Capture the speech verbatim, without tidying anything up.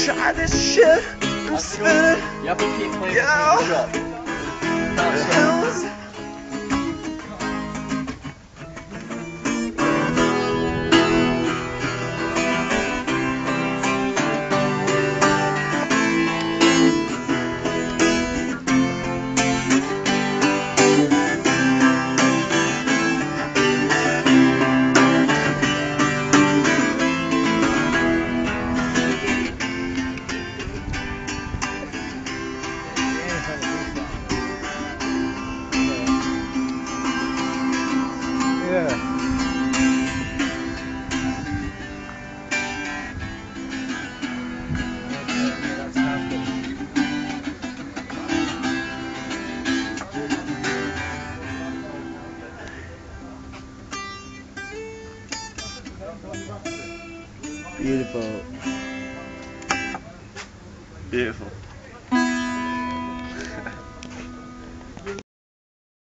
try this shit. I'm spinning. You have to keep playing Yeah. the shot. Can't stop. Hills. Yeah. Beautiful. Beautiful.